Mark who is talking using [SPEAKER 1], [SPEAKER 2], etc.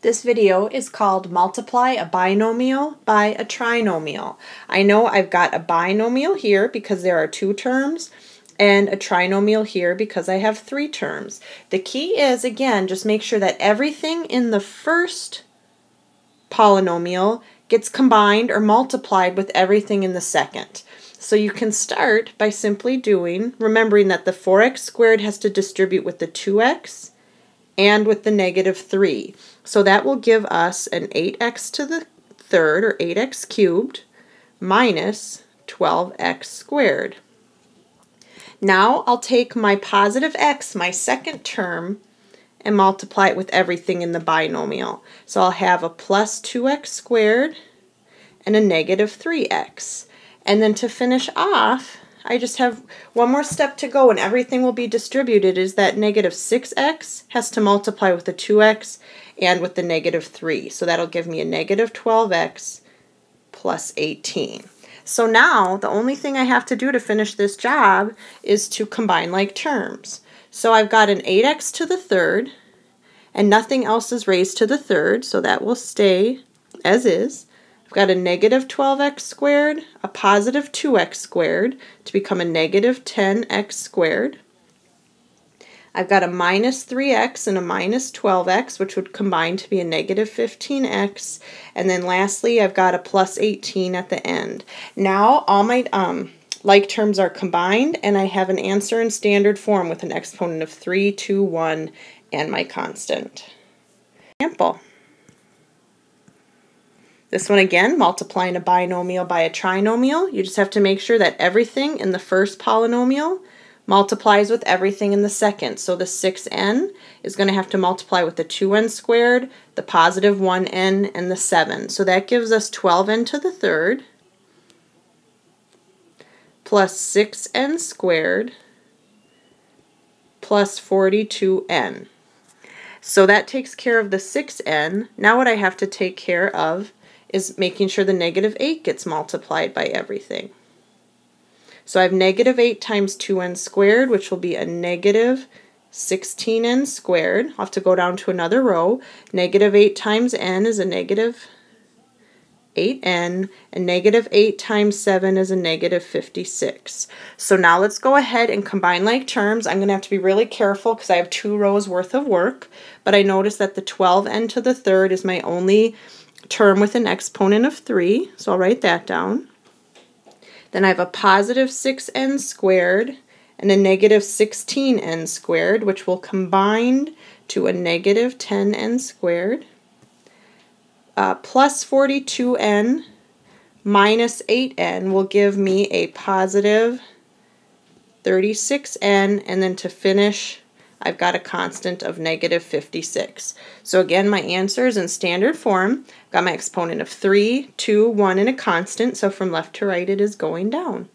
[SPEAKER 1] This video is called Multiply a Binomial by a Trinomial. I know I've got a binomial here because there are two terms and a trinomial here because I have three terms. The key is, again, just make sure that everything in the first polynomial gets combined or multiplied with everything in the second. So you can start by simply remembering that the 4x squared has to distribute with the 2x and with the negative 3. So that will give us an 8x to the third, or 8x cubed, minus 12x squared. Now I'll take my positive x, my second term, and multiply it with everything in the binomial. So I'll have a plus 2x squared and a negative 3x. And then to finish off, I just have one more step to go and everything will be distributed, is that negative 6x has to multiply with the 2x and with the negative 3. So that'll give me a negative 12x plus 18. So now the only thing I have to do to finish this job is to combine like terms. So I've got an 8x to the third and nothing else is raised to the third, so that will stay as is. I've got a negative 12x squared, a positive 2x squared to become a negative 10x squared. I've got a minus 3x and a minus 12x, which would combine to be a negative 15x. And then lastly, I've got a plus 18 at the end. Now all my like terms are combined, and I have an answer in standard form with an exponent of 3, 2, 1, and my constant. Example. This one again, multiplying a binomial by a trinomial. You just have to make sure that everything in the first polynomial multiplies with everything in the second. So the 6n is going to have to multiply with the 2n squared, the positive 1n, and the 7. So that gives us 12n to the third plus 6n squared plus 42n. So that takes care of the 6n. Now what I have to take care of is making sure the negative 8 gets multiplied by everything. So I have negative 8 times 2n squared, which will be a negative 16n squared. I'll have to go down to another row. Negative 8 times n is a negative 8n, and negative 8 times 7 is a negative 56. So now let's go ahead and combine like terms. I'm going to have to be really careful because I have 2 rows worth of work, but I notice that the 12n to the third is my only term with an exponent of 3, so I'll write that down. Then I have a positive 6n squared and a negative 16n squared, which will combine to a negative 10n squared, plus 42n minus 8n will give me a positive 36n, and then to finish, I've got a constant of negative 56. So again, my answer is in standard form. I've got my exponent of 3, 2, 1, and a constant, so from left to right it is going down.